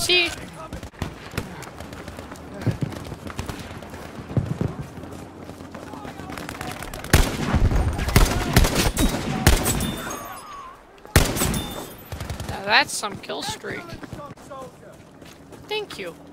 See? Now that's some kill streak. Thank you.